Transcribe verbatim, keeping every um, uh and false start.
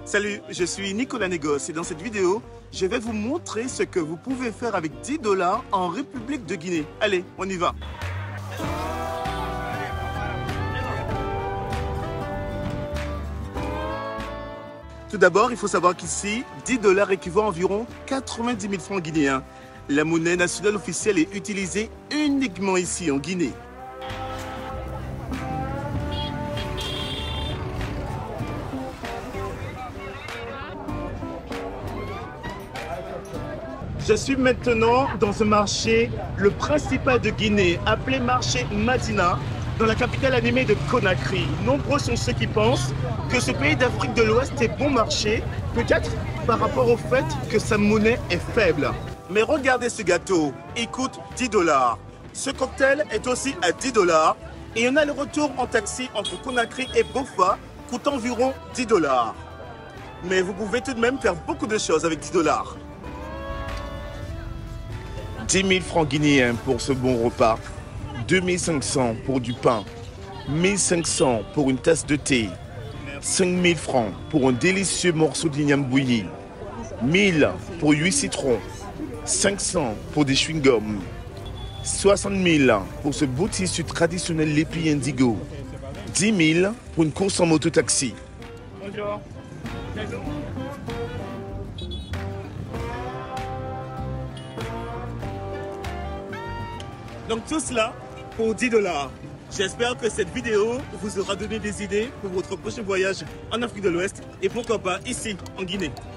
Salut, je suis Nicolas Négoce et dans cette vidéo, je vais vous montrer ce que vous pouvez faire avec dix dollars en République de Guinée. Allez, on y va. Tout d'abord, il faut savoir qu'ici, dix dollars équivaut à environ quatre-vingt-dix mille francs guinéens. La monnaie nationale officielle est utilisée uniquement ici en Guinée. Je suis maintenant dans un marché, le principal de Guinée, appelé marché Madina, dans la capitale animée de Conakry. Nombreux sont ceux qui pensent que ce pays d'Afrique de l'Ouest est bon marché, peut-être par rapport au fait que sa monnaie est faible. Mais regardez ce gâteau, il coûte dix dollars. Ce cocktail est aussi à dix dollars et un aller-retour en taxi entre Conakry et Bofa coûte environ dix dollars. Mais vous pouvez tout de même faire beaucoup de choses avec dix dollars. dix mille francs guinéens pour ce bon repas, deux mille cinq cents pour du pain, mille cinq cents pour une tasse de thé, cinq mille francs pour un délicieux morceau d'igname bouilli, mille pour huit citrons, cinq cents pour des chewing-gums, soixante mille pour ce beau tissu traditionnel lépi indigo, dix mille pour une course en moto-taxi. Bonjour. Donc tout cela pour dix dollars. J'espère que cette vidéo vous aura donné des idées pour votre prochain voyage en Afrique de l'Ouest et pourquoi pas ici en Guinée.